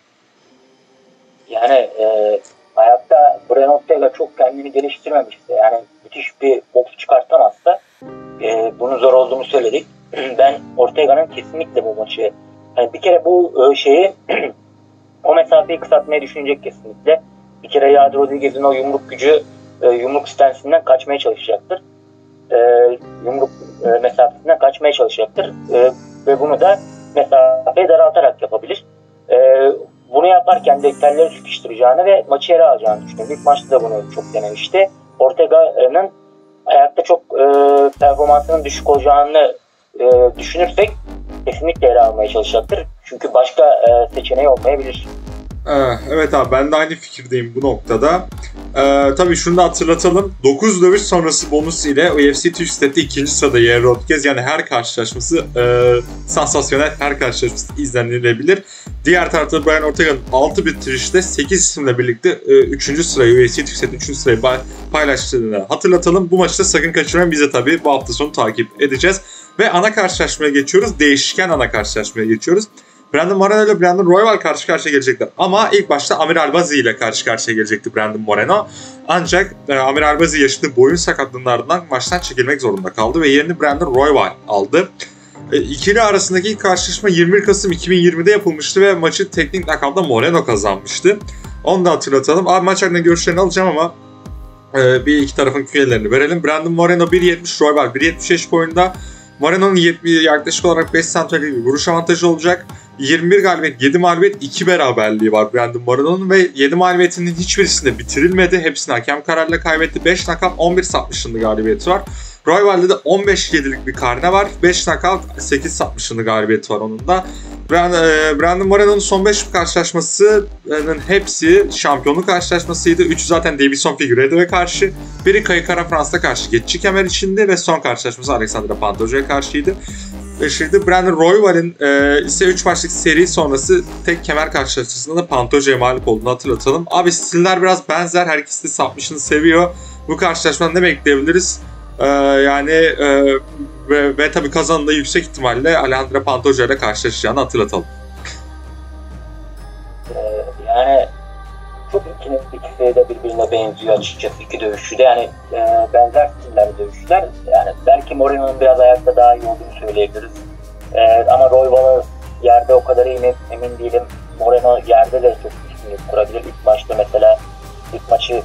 Yani hayatta Brian Ortega çok kendini geliştirmemişti. Yani müthiş bir boks çıkartamazsa bunun zor olduğunu söyledik. Ben Ortega'nın kesinlikle bu maçı yani bir kere bu şeyi o mesafeyi kısaltmayı düşünecek kesinlikle. Bir kere Yair Rodriguez'in o yumruk gücü yumruk stansinden kaçmaya çalışacaktır. Yumruk mesafesinden kaçmaya çalışacaktır. Ve bunu da mesafeyi daraltarak yapabilir. Bunu yaparken de telleri sıkıştıracağını ve maçı yere alacağını düşünüyorum. İlk maçta da bunu çok denemişti. Ortega'nın ayakta çok performansının düşük olacağını düşünürsek kesinlikle yere almaya çalışacaktır. Çünkü başka seçeneği olmayabilir. Evet abi, ben de aynı fikirdeyim bu noktada. Tabii şunu da hatırlatalım. 9 dövüş sonrası bonus ile UFC Türk Stat'te 2. sırada Yair Rodriguez. Yani her karşılaşması sansasyonel, her karşılaşması izlenilebilir. Diğer tarafta Brian Ortega'nın 6 bitirişte 8 isimle birlikte 3. sırayı UFC Türk Stat'te 3. sırayı paylaştığını hatırlatalım. Bu maçı da sakın kaçırmayın. Bize tabii bu hafta sonu takip edeceğiz. Ve ana karşılaşmaya geçiyoruz. Değişken ana karşılaşmaya geçiyoruz. Brandon Moreno ile Brandon Royval karşı karşıya gelecekler. Ama ilk başta Amir Albazi ile karşı karşıya gelecekti Brandon Moreno. Ancak Amir Albazi yaşadığı boyun sakatlığının ardından maçtan çekilmek zorunda kaldı ve yerini Brandon Royval aldı. İkili arasındaki ilk karşılaşma 21 Kasım 2020'de yapılmıştı ve maçı teknik knockout'la Moreno kazanmıştı. Onu da hatırlatalım. Abi maç hakkında görüşlerini alacağım ama bir iki tarafın künyelerini verelim. Brandon Moreno 1.70, Royval 1.75 boyunda. Moreno'nun yaklaşık olarak 5 santimetre bir vuruş avantajı olacak. 21 galibiyet, 7 mağlubiyet, 2 beraberliği var Brandon Moreno'nun ve 7 mağlubiyetinin hiçbirisinde bitirilmedi. Hepsini hakem kararıyla kaybetti. 5 knockout, 11 submission'lı galibiyeti var. Royval'de de 15-7'lik bir karne var. 5 knockout, 8 submission'lı galibiyeti var onun da. Brandon Moreno'nun son 5 karşılaşmasının hepsi şampiyonluk karşılaşmasıydı. 3'ü zaten Davison Figueiredo'ya karşı. Biri Kai Kara Frans'a karşı geçici kemer içinde ve son karşılaşması Alexandre Pantoja'ya karşıydı. Şimdi Brandon Royval'in ise 3 maçlık seri sonrası tek kemer karşılaşmasında da Pantoja'ya mağlup olduğunu hatırlatalım. Abi stiller biraz benzer. Her ikisi de submission'ı seviyor. Bu karşılaşmadan ne bekleyebiliriz? Ve tabii kazanın da yüksek ihtimalle Alejandro Pantoja ile karşılaşacağını hatırlatalım. Yani çok ikisi de birbirine benziyor açıkçası, iki dövüşçü de yani benzer stillerde dövüşçüler. Yani belki Moreno'nun biraz ayakta daha iyi olduğunu söyleyebiliriz. Ama Royval'ı yerde o kadar iyi mi emin değilim. Moreno yerde de çok üstünlük kurabilir. İlk maçta mesela ilk maçı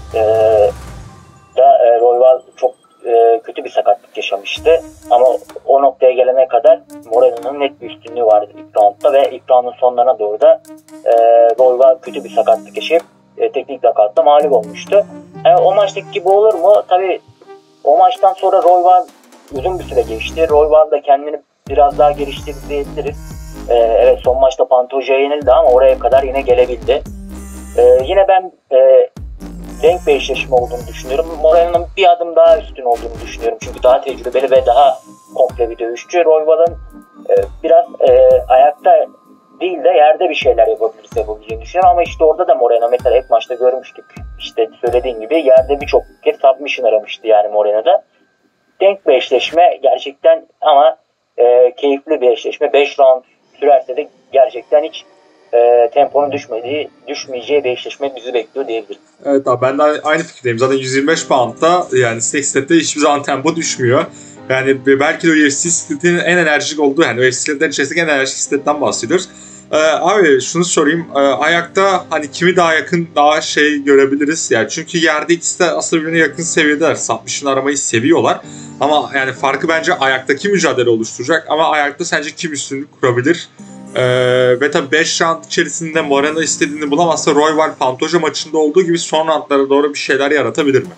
da Royval çok kötü bir sakatlık yaşamıştı. Ama o noktaya gelene kadar Moreno'nun net bir üstünlüğü vardı ilk roundda ve ilk roundun sonlarına doğru da Royval kötü bir sakatlık yaşayıp teknik knockout'ta mağlup olmuştu. O maçtaki gibi olur mu? Tabii o maçtan sonra Royval uzun bir süre geçti. Royval da kendini biraz daha geliştirdi diyebiliriz. Evet, son maçta Pantoja'ya yenildi ama oraya kadar yine gelebildi. Yine ben denk bir eşleşme olduğunu düşünüyorum. Moreno'nun bir adım daha üstün olduğunu düşünüyorum. Çünkü daha tecrübeli ve daha komple bir dövüşçü. Royval'ın biraz ayakta değil de yerde bir şeyler yapabileceğini düşünüyorum. Ama işte orada da Moreno mesela hep maçta görmüştük. İşte söylediğim gibi yerde birçok kez submission aramıştı yani Moreno'da. Denk bir eşleşme gerçekten ama keyifli bir eşleşme. 5 round sürerse de gerçekten hiç temponun düşmeyeceği bir eşleşme bizi bekliyor diyebilirim. Evet abi, ben de aynı fikirdeyim. Zaten 125 pound'da yani Sextet'te hiçbir zaman tempo düşmüyor. Yani belki de UFC stetinin en enerjik olduğu, yani UFC'lerin içerisindeki en enerjik stetten bahsediyoruz. Abi şunu sorayım. Ayakta hani kimi daha yakın daha görebiliriz? Yani çünkü yerde ikisi de aslında birbirine yakın seviyedeler. Submission aramayı seviyorlar. Ama yani farkı bence ayaktaki mücadele oluşturacak. Ama ayakta sence kim üstünlük kurabilir? Ve tabii 5 round içerisinde Moreno istediğini bulamazsa Royval Pantoja maçında olduğu gibi son roundlara doğru bir şeyler yaratabilir mi?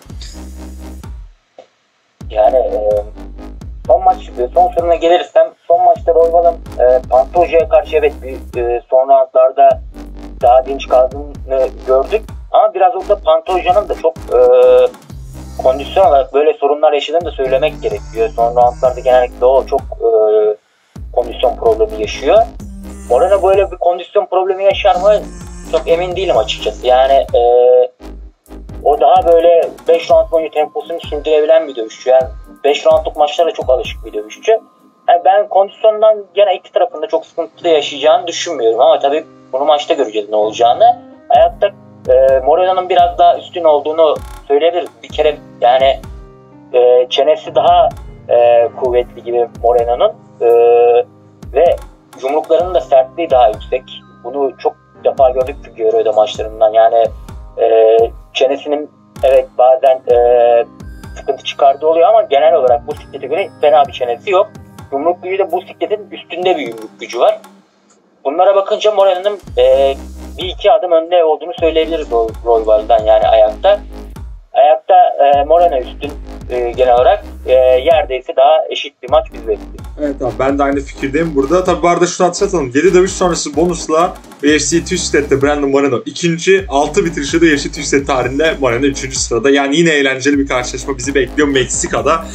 Yani son soruna gelirsem son maçta Royval'ın Pantoja'ya karşı evet son roundlarda daha dinç kaldığını gördük. Ama biraz orada Pantoja'nın da çok kondisyon olarak böyle sorunlar yaşadığını da söylemek gerekiyor. Son roundlarda genellikle o çok kondisyon problemi yaşıyor. Moreno böyle bir kondisyon problemi yaşar mı? Çok emin değilim açıkçası. Yani o daha böyle 5 round boyunca temposunu sürdürebilen bir dövüşçü. Yani 5 roundluk maçlara çok alışık bir dövüşçü. Yani ben kondisyondan gene iki tarafında çok sıkıntı yaşayacağını düşünmüyorum. Ama tabii bunu maçta göreceğiz ne olacağını. Ayakta Moreno'nun biraz daha üstün olduğunu söyleyebiliriz. Bir kere yani çenesi daha kuvvetli gibi Moreno'nun ve yumruklarının da sertliği daha yüksek. Bunu çok defa gördük Figueiredo maçlarından. Yani çenesinin evet bazen sıkıntı çıkardığı oluyor ama genel olarak bu siklete göre fena bir çenesi yok. Yumruk gücü de bu sikletin üstünde bir yumruk gücü var. Bunlara bakınca Moreno'nun bir iki adım önde olduğunu söyleyebiliriz Royval'dan yani ayakta. Ayakta Moreno üstün genel olarak, yerde ise daha eşit bir maç bizi bekliyor. Evet abi, ben de aynı fikirdeyim burada. Tabi bu arada şunu hatırlatalım. 7 dövüş sonrası bonusla UFC Tüstet'te Brandon Moreno ikinci, 6 bitirişi de UFC Tüstet tarihinde Moreno 3. sırada. Yani yine eğlenceli bir karşılaşma bizi bekliyor Meksika'da.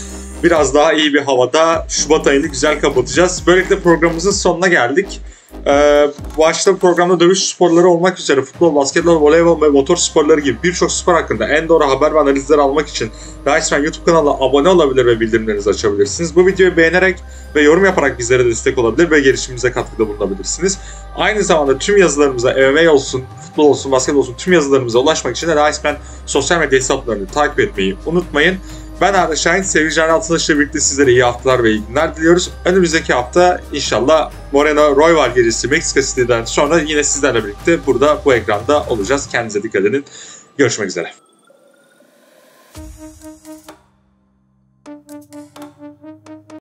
biraz daha iyi bir havada Şubat ayını güzel kapatacağız. Böylelikle programımızın sonuna geldik. Başta programda dövüş sporları olmak üzere futbol, basketbol, voleybol ve motor sporları gibi birçok spor hakkında en doğru haber ve analizleri almak için Riceman YouTube kanalına abone olabilir ve bildirimlerinizi açabilirsiniz. Bu videoyu beğenerek ve yorum yaparak bizlere destek olabilir ve gelişimimize katkıda bulunabilirsiniz. Aynı zamanda tüm yazılarımıza MMA olsun, futbol olsun, basketbol olsun tüm yazılarımıza ulaşmak için de Riceman sosyal medya hesaplarını takip etmeyi unutmayın. Ben Arda Şahin, sevgili Can Altıntaş'la birlikte sizlere iyi haftalar ve iyi günler diliyoruz. Önümüzdeki hafta inşallah Moreno Royval gecesi Meksika City'den sonra yine sizlerle birlikte burada bu ekranda olacağız. Kendinize dikkat edin. Görüşmek üzere.